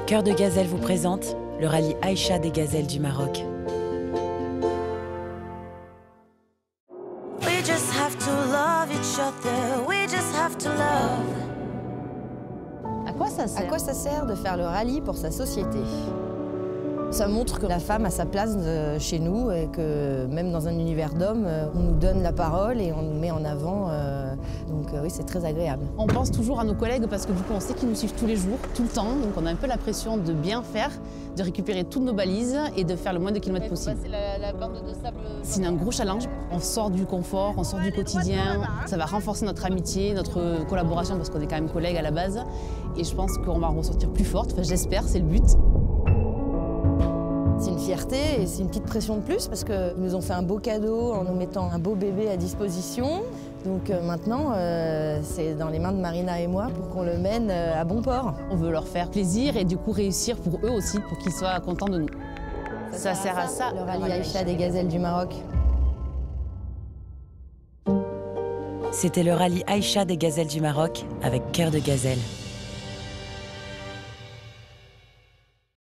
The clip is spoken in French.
Cœur de Gazelle vous présente le rallye Aïcha des gazelles du Maroc. We just have to love each other. We just have to love. À quoi ça sert? À quoi ça sert de faire le rallye pour sa société? Ça montre que la femme a sa place chez nous et que même dans un univers d'hommes, on nous donne la parole et on nous met en avant. Donc oui, c'est très agréable. On pense toujours à nos collègues parce que du coup, on sait qu'ils nous suivent tous les jours, tout le temps. Donc on a un peu la pression de bien faire, de récupérer toutes nos balises et de faire le moins de kilomètres possible. C'est un gros challenge. On sort du confort, on sort du quotidien. Ça va renforcer notre amitié, notre collaboration parce qu'on est quand même collègues à la base. Et je pense qu'on va en ressortir plus forte. Enfin, j'espère, c'est le but. C'est une fierté et c'est une petite pression de plus parce qu'ils nous ont fait un beau cadeau en nous mettant un beau bébé à disposition. Donc maintenant, c'est dans les mains de Marina et moi pour qu'on le mène à bon port. On veut leur faire plaisir et du coup réussir pour eux aussi, pour qu'ils soient contents de nous. Ça sert à ça, le rallye Aïcha des gazelles du Maroc. C'était le rallye Aïcha des gazelles du Maroc avec Cœur de Gazelle.